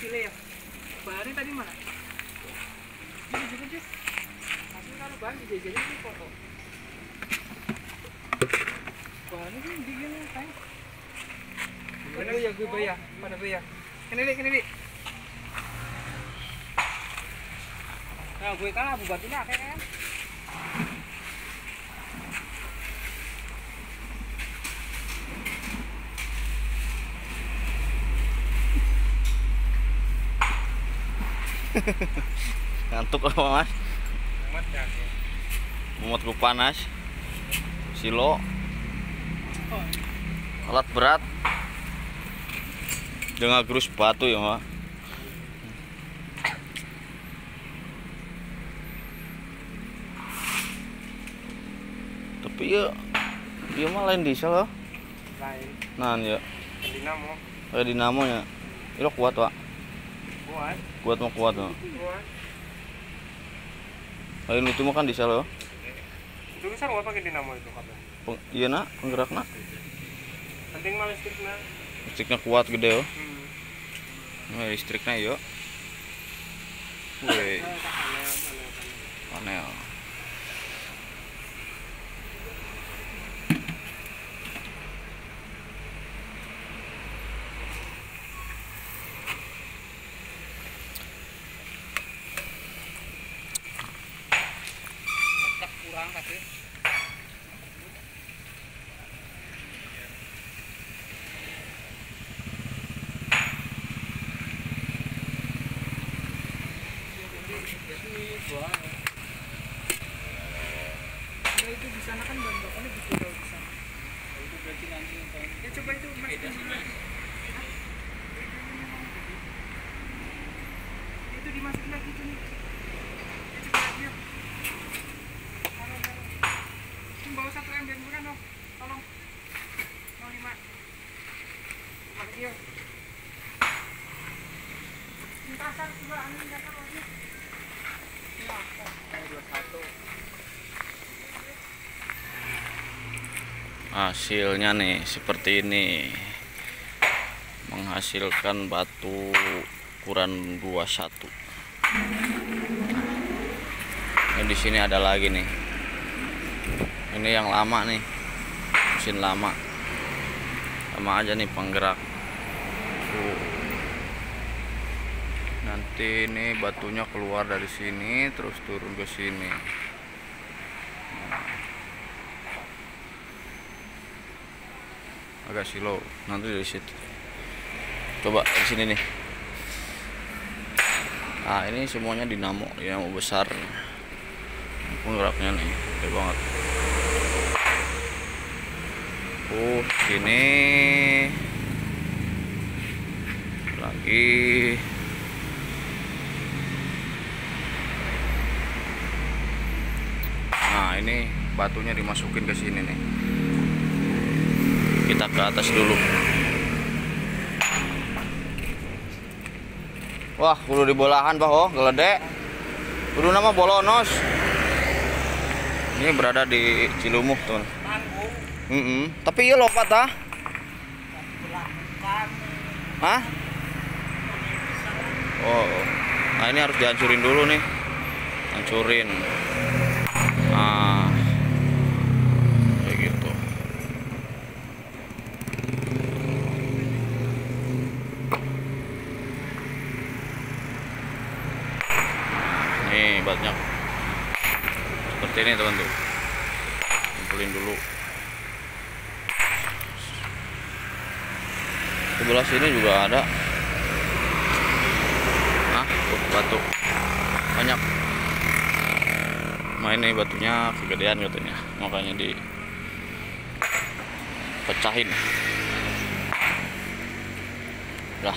hasilnya ya. Bahannya tadi mana? Ini juga Jess. Hasil kalau bahan dijajarin ini foto. Bahannya kan digini kan. Gue ya gue bayar, pada bayar. Kene dik. Nah gue kalah abu batunya kan. Ngantuk apa mas? Mumet ku panas. Silo. Alat berat. Dengan gerus batu ya mas. Tapi ya dia mah lain diesel loh. Lain. Nah ya. Dinamo. Kayak dinamo ya. Itu kuat pak. Kuat. Kuat. Lain itu mah kan diesel loh. Itu bisa nggak pakai dinamo itu kabel? Iya nak, penggerak nak. Penting mah listriknya. Listriknya kuat gede oh. Nah, listriknya yuk. Wih. Panel. Kurang tapi itu di sana kan bahan bakarnya gitu kalau di sana. Itu berarti nanti ya coba itu beda sih. Itu dimasukin lagi tuh nih. Ya coba lagi ya. Bawa 1 ember bukan dong, tolong 05 makasih ya. Pintasan coba angin datang lagi ya, 21. Hasilnya nih seperti ini, menghasilkan batu ukuran 21. Nah, di sini ada lagi nih. Ini yang lama nih, mesin lama, sama aja nih penggerak. Nanti ini batunya keluar dari sini, terus turun ke sini. Agak silo, nanti dari situ. Coba di sini nih. Nah ini semuanya dinamo, dinamo besar. Penggeraknya nih, gede banget. Ini lagi nah ini batunya dimasukin ke sini nih, kita ke atas dulu. Wah kudu dibolahan pak oh geledek kudu nama bolonos. Ini berada di Cilumuh tuh. Tapi iya lompat ah. Hah? Oh. Nah ini harus dihancurin dulu nih. Hancurin. Nah. Kayak gitu. Nih banyak. Seperti ini teman-teman. Kumpulin dulu. Sebelah sini juga ada. Nah, batu banyak. Nah ini batunya kegedean katanya, makanya dipecahin. Lah.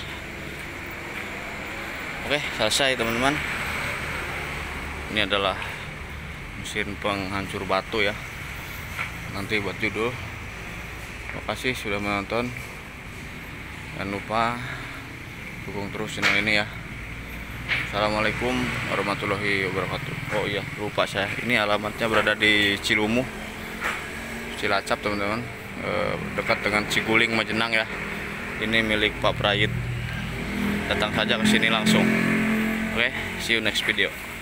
Oke, selesai teman-teman. Ini adalah mesin penghancur batu ya. Nanti buat judul. Terima kasih sudah menonton. Jangan lupa dukung terus channel ini ya. Assalamualaikum warahmatullahi wabarakatuh. Oh iya lupa saya, ini alamatnya berada di Cilumuh, Cilacap teman-teman, dekat dengan Ciguling Majenang ya. Ini milik Pak Prayit. datang saja ke sini langsung. Oke, see you next video.